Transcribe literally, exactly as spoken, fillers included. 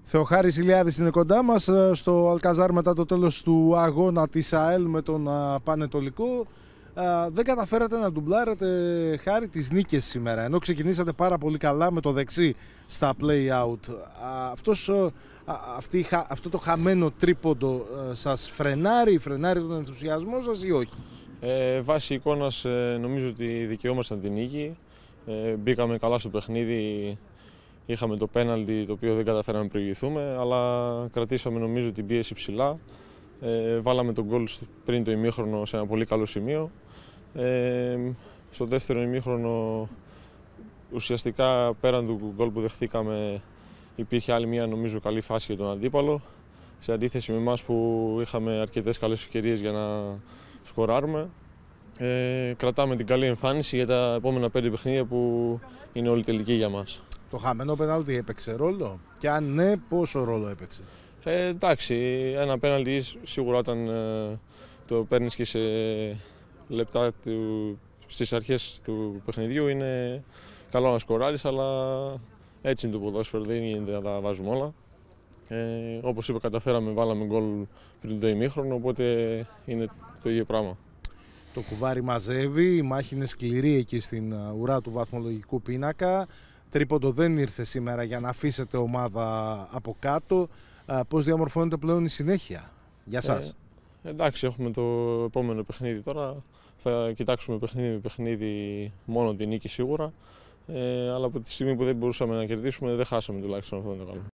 Θεοχάρης Ηλιάδης είναι κοντά μας στο Αλκαζάρ μετά το τέλος του αγώνα της ΑΕΛ με τον Πανετολικό. Δεν καταφέρατε να ντουμπλάρετε, Χάρη, τις νίκες σήμερα, ενώ ξεκινήσατε πάρα πολύ καλά με το δεξί στα play-out. Αυτός, αυτή, αυτό το χαμένο τρίποντο σας φρενάρει, φρενάρει τον ενθουσιασμό σας ή όχι? Ε, βάσει εικόνας ε, νομίζω ότι δικαιόμασταν την νίκη. Ε, μπήκαμε καλά στο παιχνίδι, είχαμε το πέναλτι το οποίο δεν καταφέραμε να προηγηθούμε, αλλά κρατήσαμε νομίζω την πίεση ψηλά. Ε, βάλαμε τον γκολ πριν το ημίχρονο σε ένα πολύ καλό σημείο. Ε, στο δεύτερο ημίχρονο ουσιαστικά πέραν του γκολ που δεχτήκαμε υπήρχε άλλη μια νομίζω καλή φάση για τον αντίπαλο, σε αντίθεση με εμάς που είχαμε αρκετές καλές ευκαιρίες για να σκοράρουμε. Ε, κρατάμε την καλή εμφάνιση για τα επόμενα πέντε παιχνίδια που είναι όλη τελική για μας. Το χαμένο πέναλτι έπαιξε ρόλο και αν ναι, πόσο ρόλο έπαιξε? Ε, εντάξει, ένα πέναλτι σίγουρα όταν ε, το παίρνεις και σε λεπτά του, στις αρχές του παιχνιδιού είναι καλό να σκοράρεις, αλλά έτσι είναι το ποδόσφαιρο, δεν γίνεται να τα βάζουμε όλα. Ε, όπως είπα, καταφέραμε, βάλαμε γκολ πριν το ημίχρονο, οπότε είναι το ίδιο πράγμα. Το κουβάρι μαζεύει, η μάχη είναι σκληρή εκεί στην ουρά του βαθμολογικού πίνακα. Τρίποντο δεν ήρθε σήμερα για να αφήσετε ομάδα από κάτω. Πώς διαμορφώνεται πλέον η συνέχεια για σας? Ε, εντάξει, έχουμε το επόμενο παιχνίδι τώρα. Θα κοιτάξουμε παιχνίδι με παιχνίδι μόνο την νίκη σίγουρα. Ε, αλλά από τη στιγμή που δεν μπορούσαμε να κερδίσουμε, δεν χάσαμε τουλάχιστον αυτό το καλό.